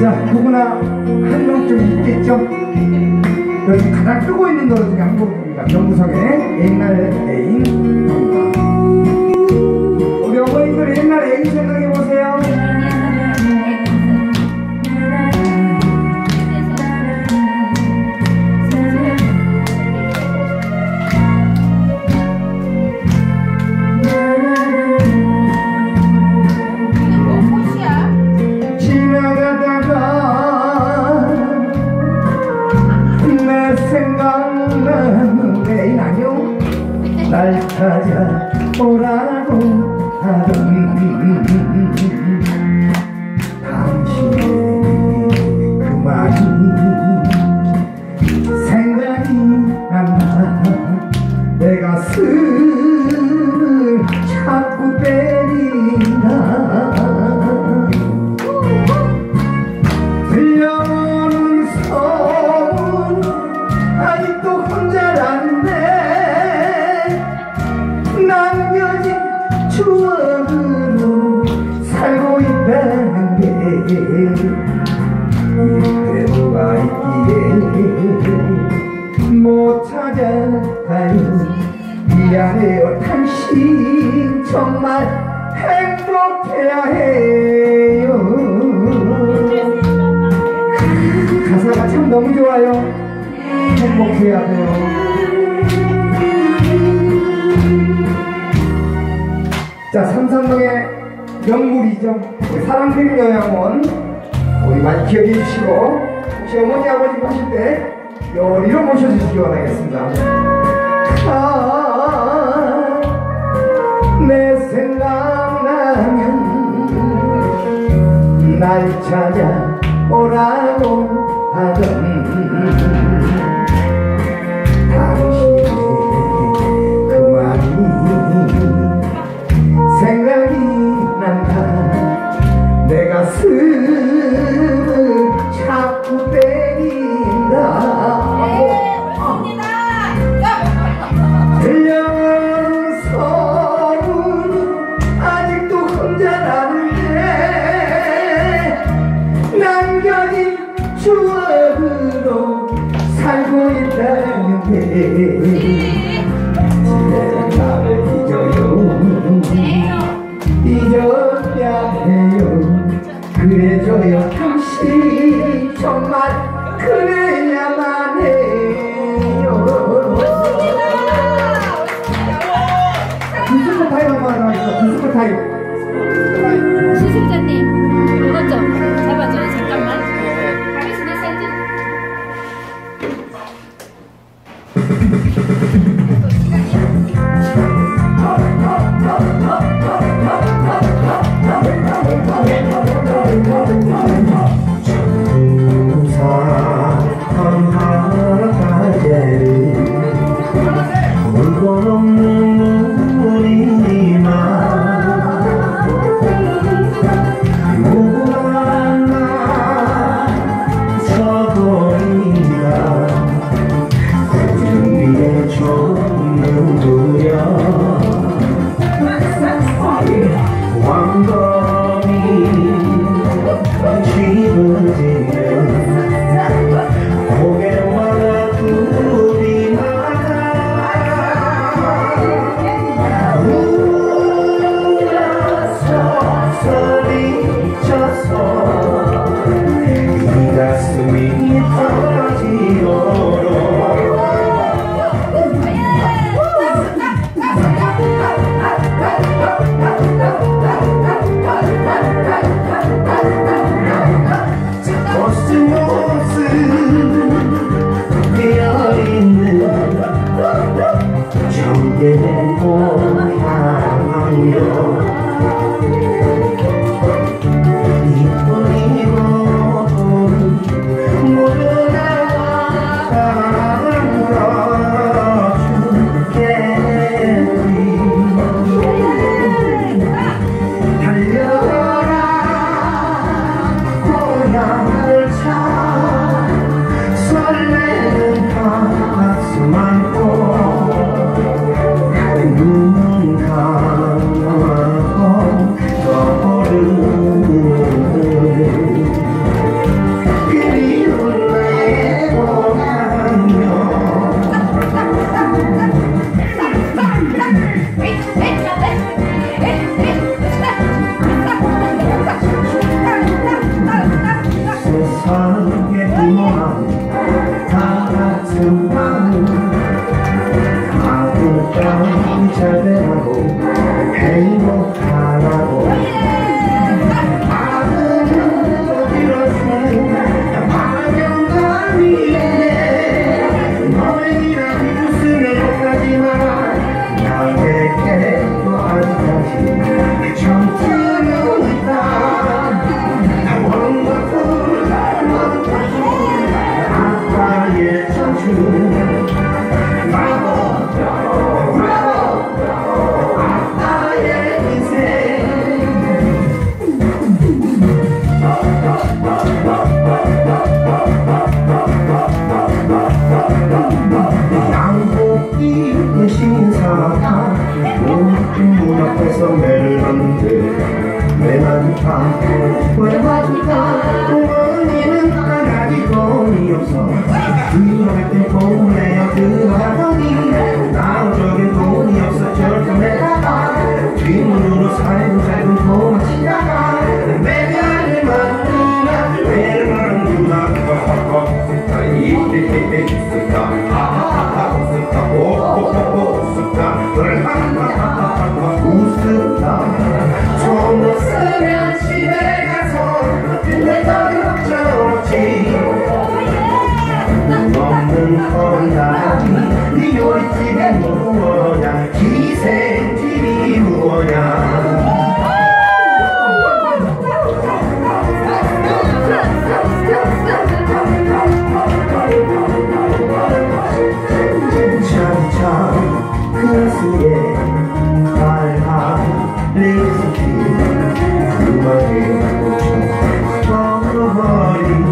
자, 누구나 한 명쯤 있겠죠? 요즘 가장 뜨고 있는 노래 중에 한 곡입니다. 명구성의 옛날 애인. 우리 어머니들 옛날 애인 생각해보세요. 생각나는 애인 아니요 날 찾아오라고 하던 당신의 그 말이 생각이 난다. 내 가슴을 자꾸 때린다. 들려오는 소문 아직도 혼자란데 남겨진 추억으로 살고 있다는 게 그래도가 있기에 못 찾아가요. 미안해요. 당신 정말 행복해야 해요. 가사가 참 너무 좋아요. 행복해야 돼요. 자, 삼산동의 명물이죠. 우리 사랑스러운 요양원 우리 많이 기억해 주시고 혹시 어머니 아버지 보실 때 요리로 모셔주시기 바라겠습니다. 내 생각나면 날 찾아오라고 하던 당신의 그 말이 생각이 난다. 내 가슴을 자꾸 때린다. 들려오는 소문 아직도 혼자라는데 남겨진 추억으로 살고 있다는 게 나를 잊어요. 잊어야 해요. 그래줘요. 당신 정말 그래야만 해요. 디스코 타임 한번 하겠습니다. 디스코 타임. 시승자님 이것 좀 잡아줘요. 잠깐만. 당신의 사진. 머리띠에 뭐냐 기생집이 뭐냐 참 가슴에 빨간 립스틱 음악에 버린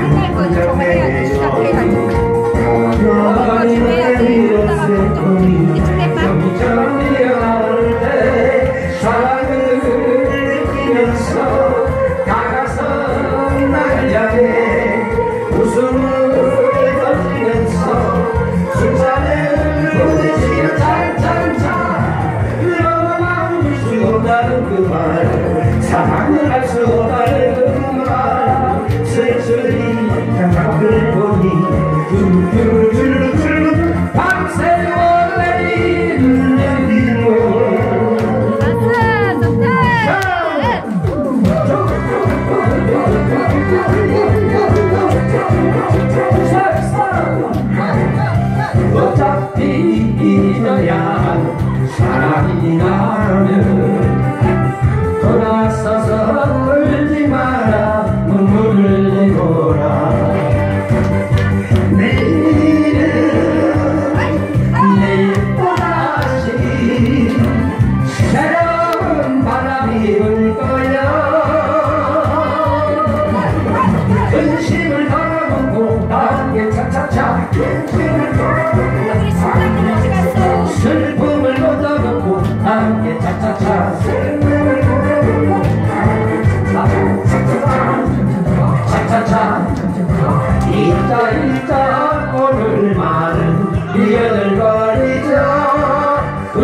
사랑을 느끼면서 다가서 날 향해 웃음을 던지면서 술잔을 부딪히며 짠짠짠 너만 울 수 없다는 그 말 사랑을 할 수 없다는 그 말 쓸쓸히 장갑을 보니 툴툴툴툴툴 밤새 원래는 내리고 어차피 잊어야 사랑이 나면 돌아서서 울지 마라 눈물을 내거라 내일보다시 새로운 바람이 불 거야 근심을 덜어놓고 함께 차차차 슬픔을 걷어놓고 함께 차차차 차차차 있다 있다 오늘만은 이어들거리자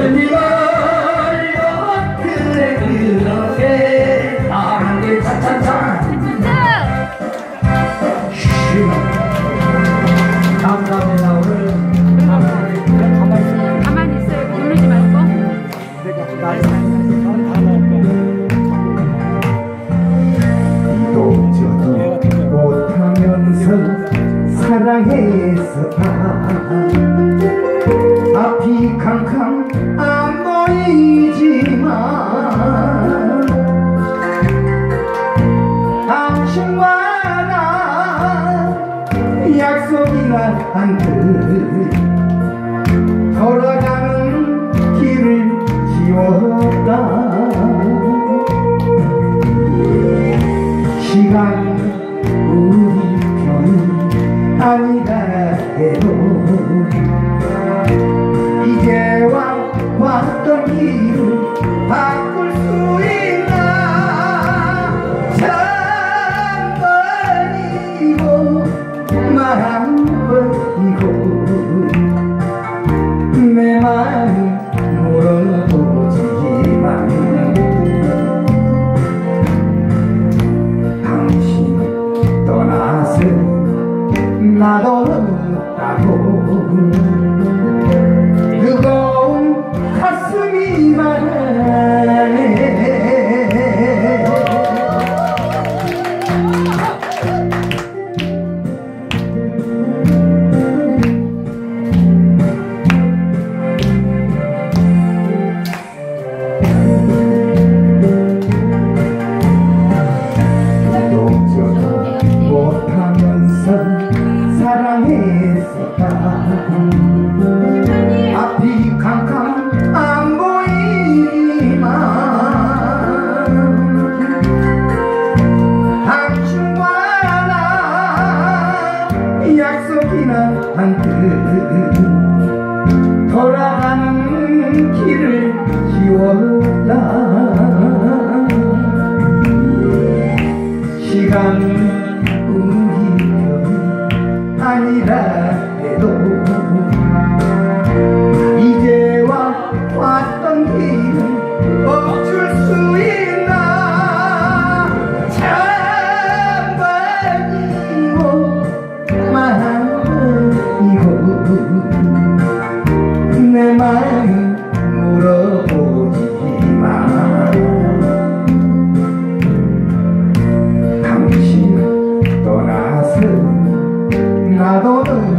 은이걸려 그래 그렇게 함께 차차차 감사합니다. 오늘 가만히 있어요. 누르지 말고. 도저도 못하면서 사랑했었다 앞이 캄캄 안 보이지만 당신과 나 약속이나 한듯 걸어가는 길을 지웠다 시간이 우리 편이 아니다 해도 이제와 왔던 길을 바꿀 수 있나 천번이고 만번이고 내 마음 물어보지만 당신 떠나서 나도 없다고 뜨거운 가슴이 말해 사랑했었다 앞이 캄캄 안 보이지만 당신과 나 약속이나 한듯 돌아가는 길을 지웠다 시간 아니라 해도 이제와 왔던 길을 멈출 수 있나 천번이고 만번이고 내 마음 물어보지마 당신 떠나서 나도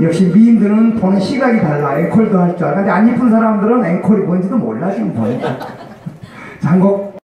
역시 미인들은 보는 시각이 달라. 앵콜도 할 줄 알아. 근데 안 이쁜 사람들은 앵콜이 뭔지도 몰라 지금 보니까. 자, 한 곡